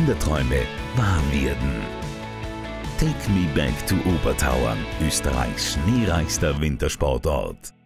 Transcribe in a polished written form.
Kinderträume wahr werden. Take me back to Obertauern, Österreichs schneereichster Wintersportort.